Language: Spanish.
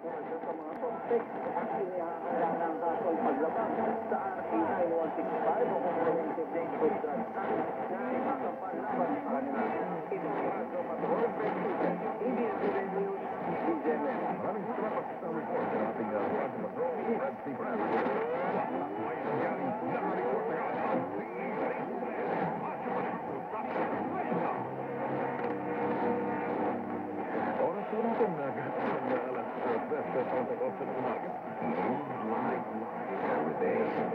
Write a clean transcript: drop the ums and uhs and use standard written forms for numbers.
Yan, sa mga suspect at inihahanda ng kasong paglabas sa RA 9165 o Comprehensive Neighborhood Drug Act na ipakapanlaban sa kanila. Ito ang Radyo Patrol, President, ABS-CBN News, DZMM. Maraming salamat sa report ng ating Radyo Patrol, Red Sea Brand. May nangyaring nakareport na ang oras po natin agad sa alas 3:38 ng umaga. Live every day.